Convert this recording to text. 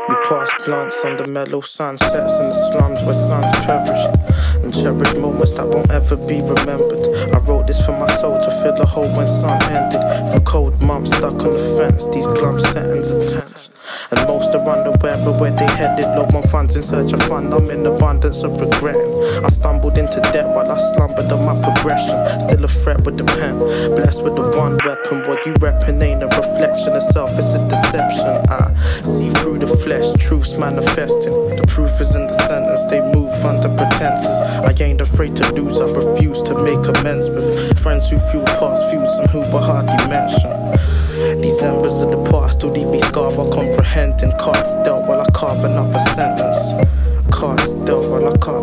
We passed blunts on the mellow sunsets in the slums where sons perished, and cherished moments that won't ever be remembered. I wrote this for my soul to fill a hole when sun ended. Through cold months stuck on the fence, these glum settings are tense, and most are unaware of where they headed. Low on funds in search of fun, I'm in abundance of regretting. I stumbled into debt while I slumbered on my progression. Still a threat with the pen, blessed with the one weapon. What you reppin' ain't a reflection of self, it's a deception. I see through the flesh, truth's manifesting. The proof is in the sentence, they move under pretenses. I ain't afraid to lose, I refuse to make amends with friends who fuel past feuds and who but hardly mention. These embers of the past still leave me scarred while comprehending. Cards dealt while I carve another sentence. Cards dealt while I carve